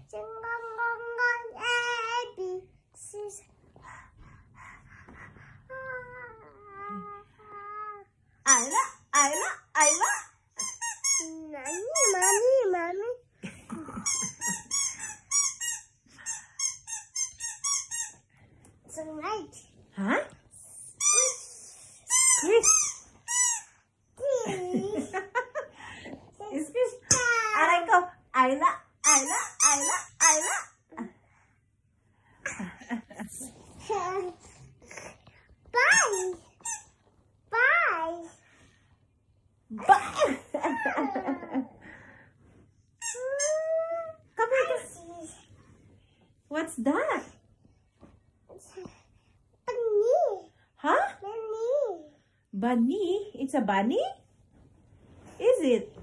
Ayla, Ayla, Ayla. Mommy. So right. Huh? Chris. Is Chris? Aray ko. Ayla, Ayla, Ayla, Ayla. Bye. Come here. What's that? Bunny. Huh? Bunny. Bunny? It's a bunny? Is it?